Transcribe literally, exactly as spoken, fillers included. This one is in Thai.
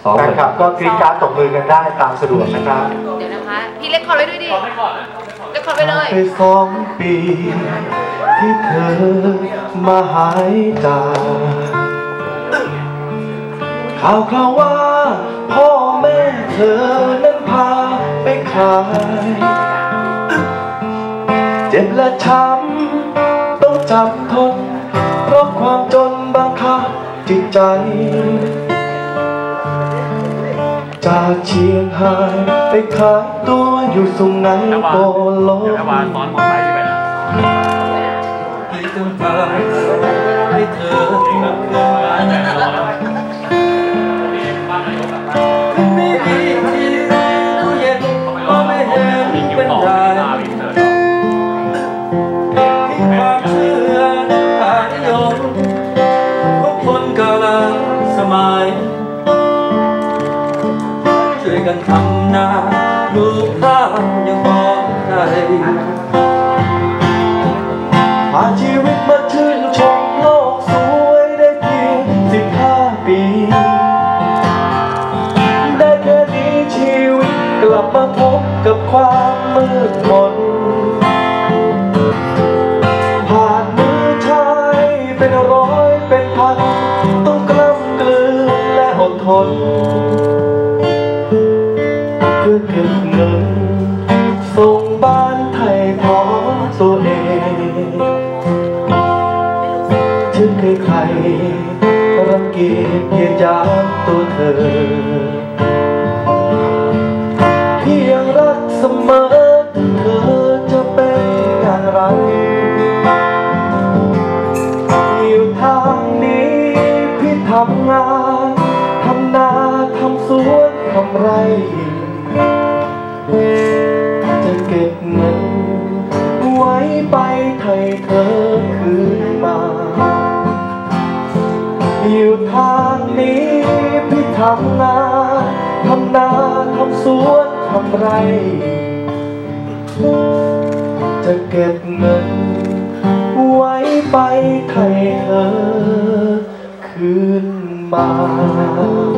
แฟนคลับก็กรี๊ดกราร์ดตบมือกันได้ตามสะดวกนะครับเดี๋ยวนะคะพี่เล็กคอร์ดไว้ด้วยดิเล็กคอร์ดไว้เลยไปสองปีที่เธอมาหายจากข่าวข่าวว่าพ่อแม่เธอนั้นพาไปขายเจ็บและช้ำต้องจำทนเพราะความจนบังคับจิตใจจากเชียงรายไปขายตัวอยู่สุไหงโกลกให้เธอให้เธอไม่มีที่ตู้เย็นก็ไม่เห็นเป็นไรที่ความเชื่อทางนิยมของคนกาลสมัยช่วยกันทำนาปลูกข้าวยังพอได้ผ่านชีวิตมาชื่นชมโลกสวยได้เพียงสิบห้าปีได้แค่นี้ชีวิตกลับมาพบกับความมืดมนผ่านมือชายเป็นร้อยเป็นพันต้องกล้ำกลืนและอดทนเพื่อเก็บเงินส่งบ้านไถ่ถอนตัวเองถึงใครๆรังเกียจเหยียดหยามตัวเธอพี่ยังรักเสมอเธอจะเป็นอย่างไรอยู่ทางนี้พี่ทำงานทำนาทำสวนทำไรจะเก็บเงินไว้ไปไถ่เธอคืนมาอยู่ทางนี้พี่ทำงานทำนาทำสวนทำไรจะเก็บเงินไว้ไปไถ่เธอคืนมา